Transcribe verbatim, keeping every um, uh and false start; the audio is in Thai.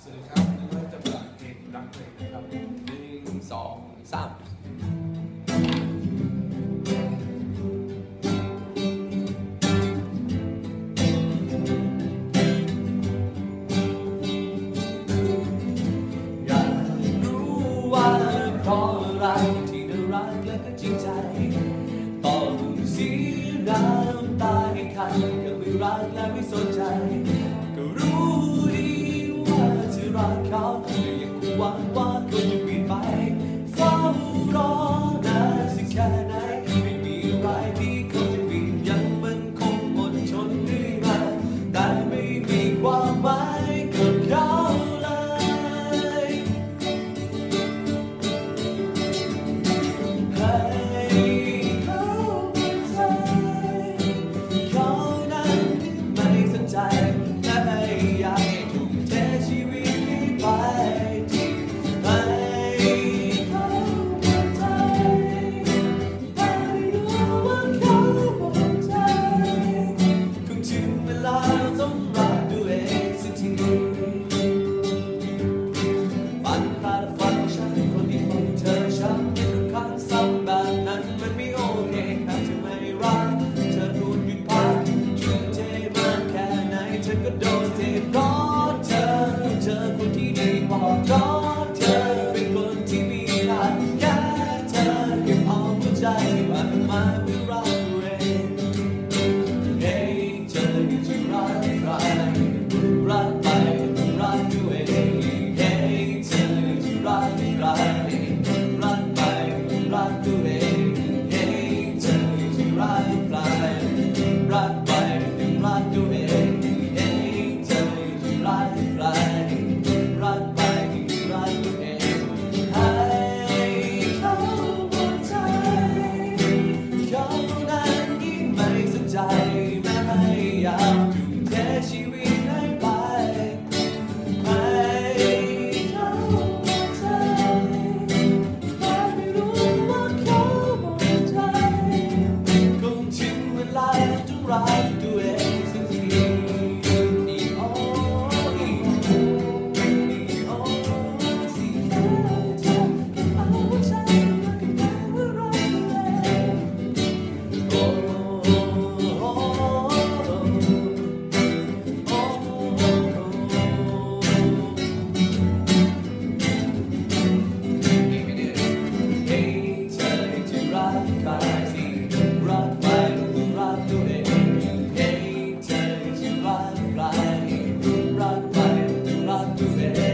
วัสดีครับนี่ว่าจะเปิดเพลงรักเพลงนะครับหนึ่งสองสามอยากรู้ว่าเพราะอะไรที่เธอรักและก็จริงใจต้องเสียน้ำตาให้ใครก็ไม่รักและไม่สนใจก็รู้ดีว่าเธอรักเขาแต่ยังคงหวังว่าเขาจะเปลี่ยนไปเฝ้ารอนานสักแค่ไหนไม่มีอะไรที่เขาจะเปลี่ยนยังมันคงอดทนเรื่อยมาแต่ไม่มีความหมายกับเขาเลยให้เขาเป็นใจเขานั้นไม่สนใจและไม่อยากให้ทุ่มเทชีวิตนี้ไปที่ให้เขาเป็นใจให้รู้ว่าเขาเป็นใจคงถึงเวลาต้องรักด้วยเองสักทีปัญหาและฝันฉันคนที่มองเธอช้ำเป็นทุกครั้งซ้ำแบบนั้นมันไม่โอเคหากเธอไม่รักเธอควรหยุดพักทุ่มเทมากแค่ไหนเธอก็โดนเทเพราะเธอเจอคนที่ดีพอเพราะเธอเป็นคนที่มีค่าแค่เธอเก็บเอาหัวใจมันมาเพื่อรักตัวเองเฮ้ยเธออยู่ที่รักใครรักไปต้องรักตัวเองเฮ้ยเธออยู่ที่รักใครรักไปต้องรักตัวเองเฮ้ยเธออยู่ที่รักใครรักไปต้องรักตัวเองเฮ้ยเธออยู่ที่รักใครรักไปต้องรักตัวเองให้เขาหมดใจเขานั้นยิ่งไม่สนใจแม้พยายามทุ่มเทชีวิตให้ไปให้เขาหมดใจแต่ไม่รู้ว่าเขาหมดใจคงถึงเวลาต้องรักตัวเองสักทีอีโออีโออีโอสิแค่เธอเก็บเอาหัวใจมาเก็บเอาไว้รักตัวเองโอ้โอ้โอ้โอ้เฮ้ยเธอจะรักใครสิรักไปต้องรักตัวเองเฮ้ยเธอจะรักใครรักไปต้องรักตัวเอง